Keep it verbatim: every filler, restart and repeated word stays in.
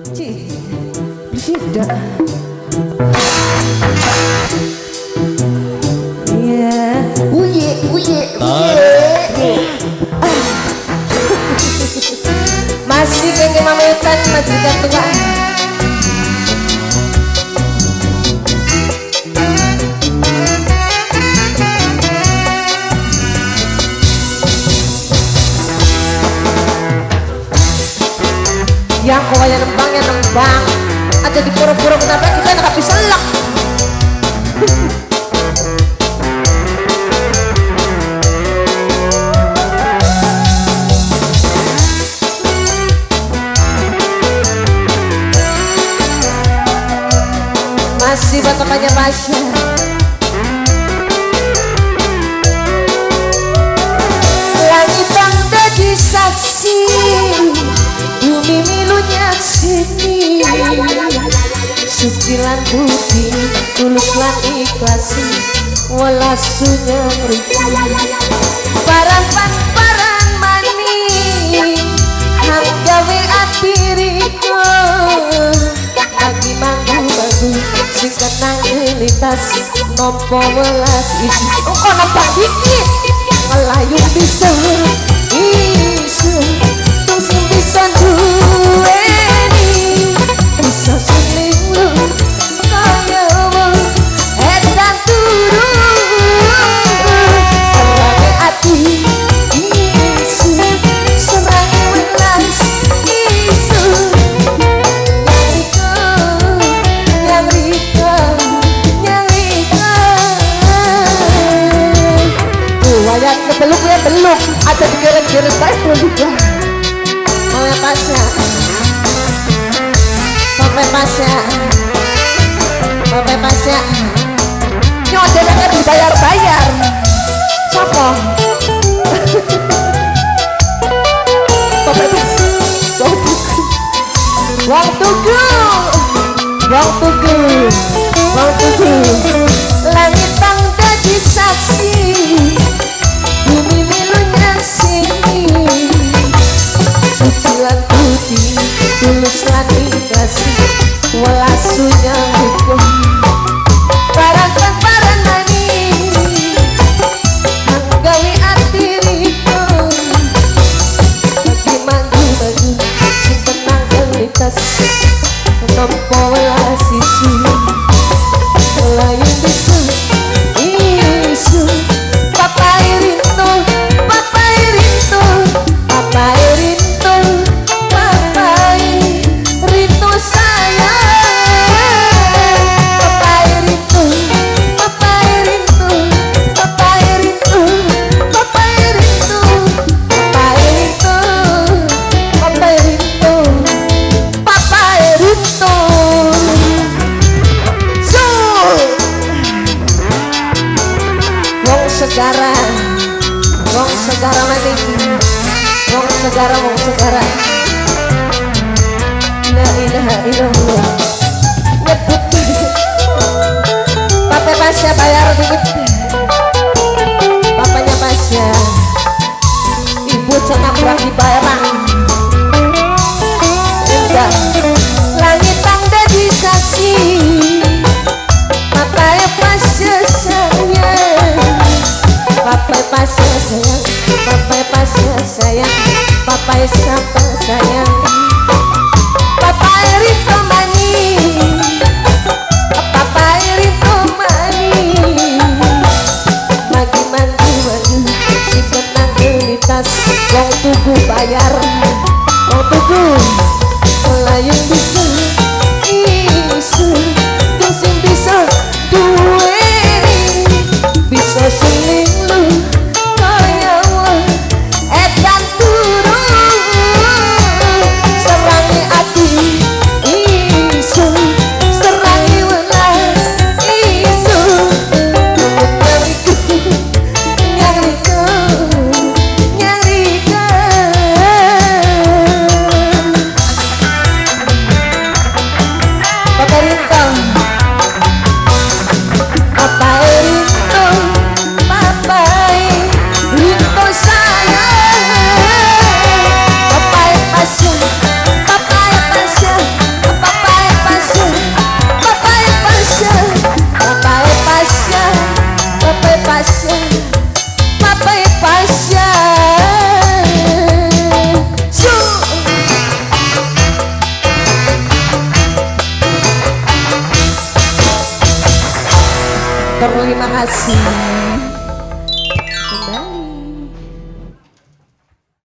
Tidak. Iya, uye, uye, uye. Masih kengke mametan majikan tua. Yang kau yang nembang, yang nembang. Ada di pura-pura kenapa kita nggak bisa lak. Masih batapannya Pasha. Langit bang jadi saksi, bumi milunya sini. Sucilan putih, tulus lan ikhlasi, walasunya riki. Parapan paran mani, hanggawe ati riko. Lagi manggu-manggu, sing kenang elitas, nompo welas isi. Kok nampak dikit, ngelayung bisa, bisa, terus bisa duweni, bisa suling. Belum ya belum, ada digeret-geret baik belum juga. Mau ya Pasha, sampai Pasha, sampai Pasha. Ini orderannya dibayar-bayar. Siapa? Sampai Pasha, Wong Tugu, Wong Tugu, Wong Tugu, Wong Tugu. Langit bang jadi saksi. Bumi milunya sini, sucilan putih, tulus lan ikhlasi, walasunya hukum. Parapan paran mani, hanggawi ati riko. Lagi manggu-manggu, si tenang elitas, nompo welas isi. Melayung bisa, isu. Papa Erinto, Papa Erinto, Papa Erinto, Papa Erinto sayang. Papa Erinto, Papa Erinto, Papa Erinto, Papa Erinto, Papa Erinto, Papa Erinto, Papa Erinto. So, wong segara, wong segara mati, wong segara, wong segara. La ilaha illallah. Nyebut Papa Pasha bayar duit. Papanya Pasha, ibu cenah kurang dibayar. Enggak. Langit bang jadi saksi, Papa Pasha sayang. Papa Pasha sayang, Papa Pasha sayang, Papa siapa sayang. Papa Erinto mani, Papa Erinto mani. Lagi mandu-mandu, si kenang elitas, Wong Tugu bayar, Wong Tugu. Melayung bisa, isu, sing bisa duweni, bisa suling lu. Edan turun, serangi ati, isu, serangi welas, isu. Nyariku, nyariku, nyariku. terima kasih.